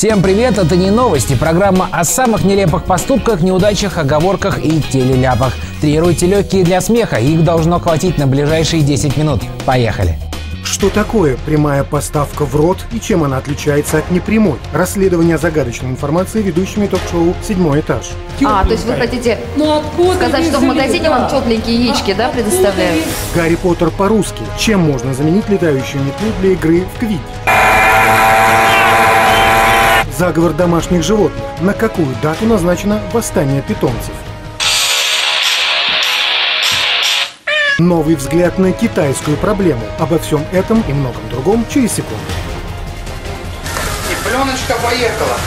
Всем привет, это не новости, программа о самых нелепых поступках, неудачах, оговорках и телеляпах. Тренируйте легкие для смеха, их должно хватить на ближайшие 10 минут. Поехали! Что такое прямая поставка в рот и чем она отличается от непрямой? Расследование загадочной информации ведущими ток-шоу «Седьмой этаж». То есть вы хотите сказать, что в магазине вам тепленькие яички, да, предоставляют? Гарри Поттер по-русски. Чем можно заменить летающую метлу для игры в квиддич? Заговор домашних животных. На какую дату назначено восстание питомцев? Новый взгляд на китайскую проблему. Обо всем этом и многом другом через секунду. И пленочка поехала.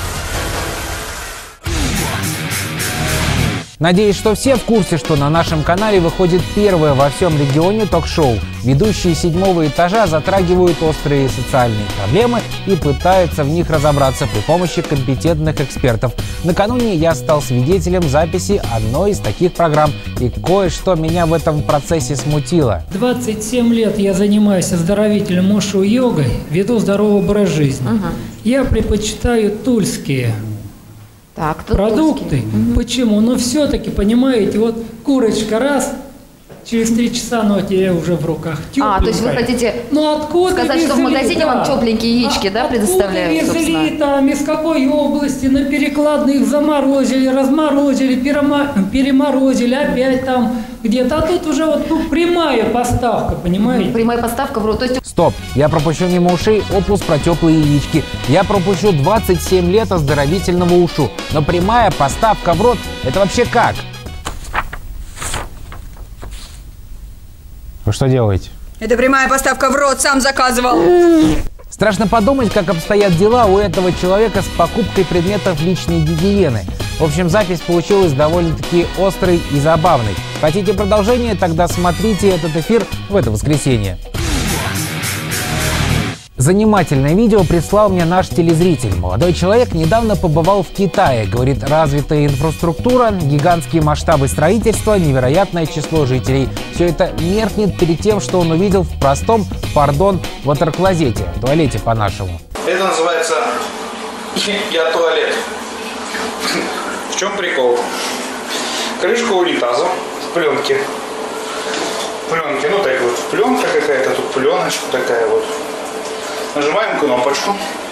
Надеюсь, что все в курсе, что на нашем канале выходит первое во всем регионе ток-шоу. Ведущие «Седьмого этажа» затрагивают острые социальные проблемы и пытаются в них разобраться при помощи компетентных экспертов. Накануне я стал свидетелем записи одной из таких программ, и кое-что меня в этом процессе смутило. 27 лет я занимаюсь оздоровительным ушу-йогой, веду здоровый образ жизни. Я предпочитаю тульские продукты. Почему? Но все-таки, понимаете, вот курочка раз, через 3 часа нотия уже в руках. То есть вы хотите сказать, что в магазине вам тепленькие яички, да, предоставляют, собственно? Везли там, из какой области, на перекладных заморозили, разморозили, переморозили, опять там где-то. А тут уже вот прямая поставка, понимаете? Прямая поставка в рот. То есть... Стоп, я пропущу мимо ушей опус про теплые яички. Я пропущу 27 лет оздоровительного ушу. Но прямая поставка в рот – это вообще как? Вы что делаете? Это прямая поставка в рот, сам заказывал. Страшно подумать, как обстоят дела у этого человека с покупкой предметов личной гигиены. В общем, запись получилась довольно-таки острой и забавной. Хотите продолжение? Тогда смотрите этот эфир в это воскресенье. Занимательное видео прислал мне наш телезритель. Молодой человек недавно побывал в Китае. Говорит, развитая инфраструктура, гигантские масштабы строительства, невероятное число жителей. Все это меркнет перед тем, что он увидел в простом, ватерклозете, туалете по-нашему. Это называется «Я туалет». В чем прикол? Крышка унитаза в пленке. Пленки, так вот, пленка какая-то, тут пленочка такая вот. Нажимаем кнопочку.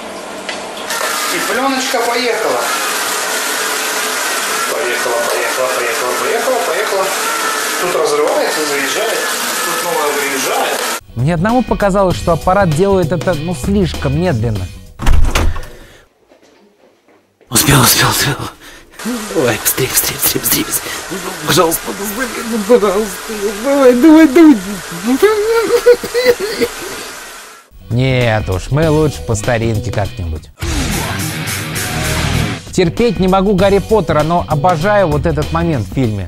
И пленочка поехала. Поехала. Тут разрывается, заезжает. Тут новая выезжает. Мне одному показалось, что аппарат делает это, слишком медленно. Успел. Давай, быстрее. Пожалуйста, давай. Нет уж, мы лучше по старинке как-нибудь. Терпеть не могу Гарри Поттера, но обожаю вот этот момент в фильме.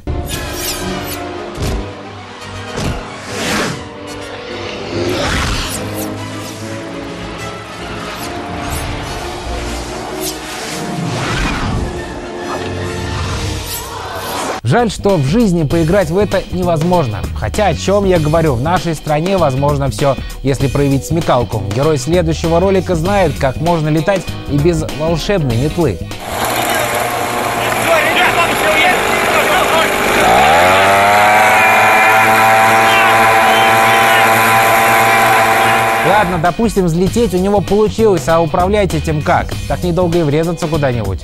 Жаль, что в жизни поиграть в это невозможно. Хотя, о чем я говорю, в нашей стране возможно все, если проявить смекалку. Герой следующего ролика знает, как можно летать и без волшебной метлы. Ладно, допустим, взлететь у него получилось, а управлять этим как? Так недолго и врезаться куда-нибудь.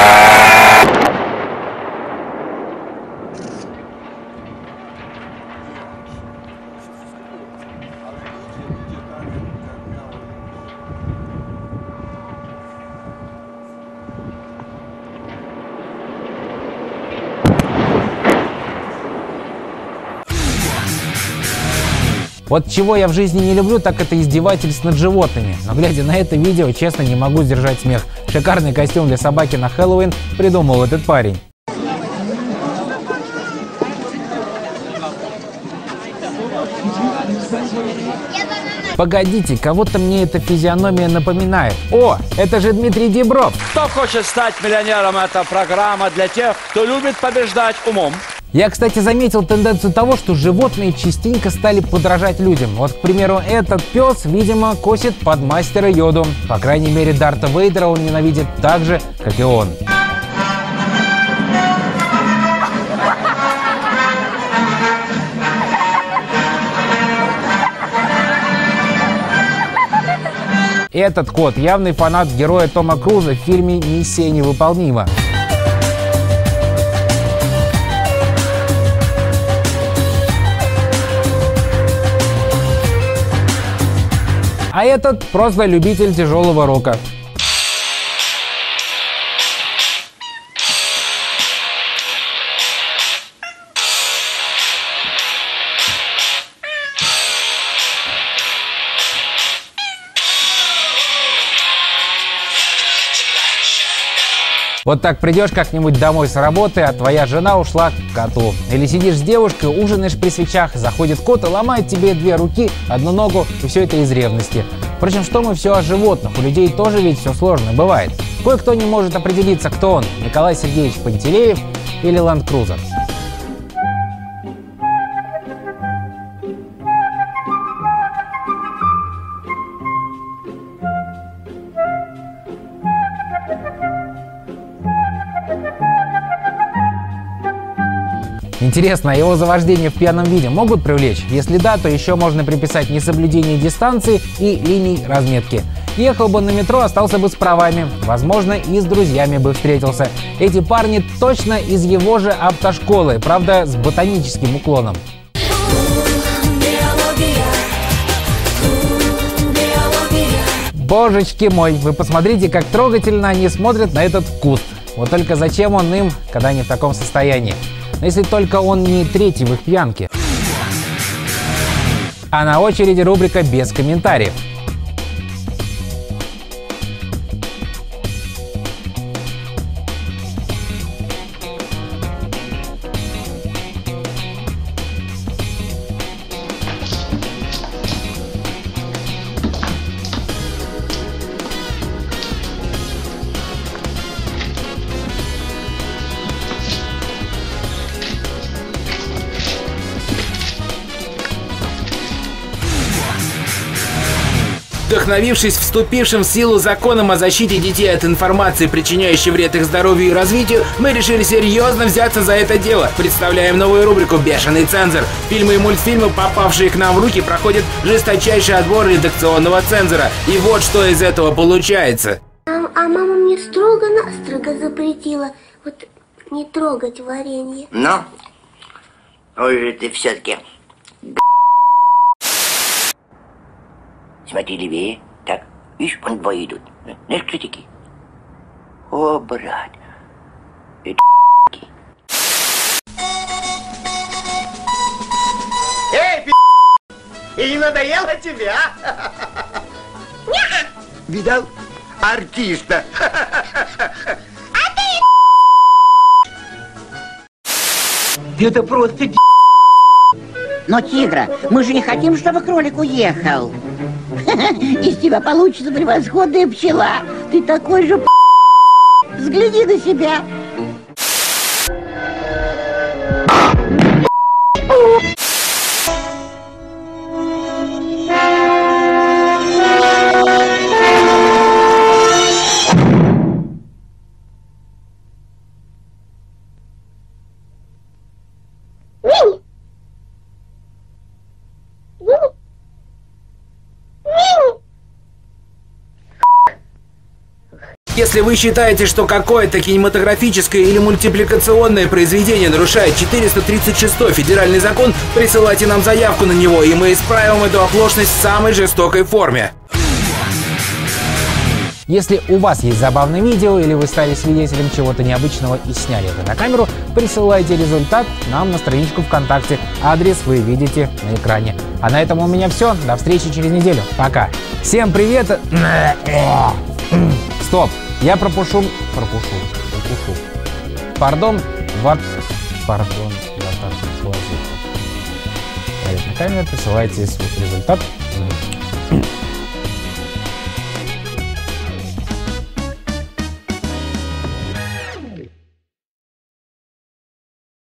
Вот чего я в жизни не люблю, так это издевательств над животными. Но глядя на это видео, честно, не могу сдержать смех. Шикарный костюм для собаки на Хэллоуин придумал этот парень. Погодите, кого-то мне эта физиономия напоминает. О, это же Дмитрий Дибров. Кто хочет стать миллионером? Это программа для тех, кто любит побеждать умом. Я, кстати, заметил тенденцию того, что животные частенько стали подражать людям. Вот, к примеру, этот пес, видимо, косит под мастера Йоду. По крайней мере, Дарта Вейдера он ненавидит так же, как и он. Этот кот явный фанат героя Тома Круза в фильме «Миссия невыполнима». А этот просто любитель тяжелого рока. Вот так придешь как-нибудь домой с работы, а твоя жена ушла к коту. Или сидишь с девушкой, ужинаешь при свечах, заходит кот и ломает тебе 2 руки, 1 ногу, и все это из ревности. Впрочем, что мы все о животных? У людей тоже ведь все сложно бывает. Кое-кто не может определиться, кто он: Николай Сергеевич Пантелеев или Land Cruiser. Интересно, а его за вождение в пьяном виде могут привлечь? Если да, то еще можно приписать несоблюдение дистанции и линий разметки. Ехал бы на метро, остался бы с правами. Возможно, и с друзьями бы встретился. Эти парни точно из его же автошколы, правда, с ботаническим уклоном. Божечки мой, вы посмотрите, как трогательно они смотрят на этот куст. Вот только зачем он им, когда они в таком состоянии? Но если только он не третий в их пьянке. А на очереди рубрика «Без комментариев». Вдохновившись вступившим в силу законом о защите детей от информации, причиняющей вред их здоровью и развитию, мы решили серьезно взяться за это дело. Представляем новую рубрику «Бешеный цензор». Фильмы и мультфильмы, попавшие к нам в руки, проходят жесточайший отбор редакционного цензора. И вот что из этого получается. А мама мне строго-настрого запретила вот не трогать варенье. Ну, ой же ты все-таки... Смотри левее. Так, видишь, вон 2 идут. Знаешь, кто такие? О, брат. Это Эй, и не надоело тебе, а? видал? Артиста. Это просто... Но, Тигра, мы же не хотим, чтобы кролик уехал. Из тебя получится превосходная пчела. Ты такой же взгляни на себя. Если вы считаете, что какое-то кинематографическое или мультипликационное произведение нарушает 436-й федеральный закон, присылайте нам заявку на него, и мы исправим эту оплошность в самой жестокой форме. Если у вас есть забавное видео или вы стали свидетелем чего-то необычного и сняли это на камеру, присылайте результат нам на страничку ВКонтакте. Адрес вы видите на экране. А на этом у меня все. До встречи через неделю. Пока. Всем привет. Стоп. Я пропушу. Пардон. Пардон. На камеру присылайте свой результат.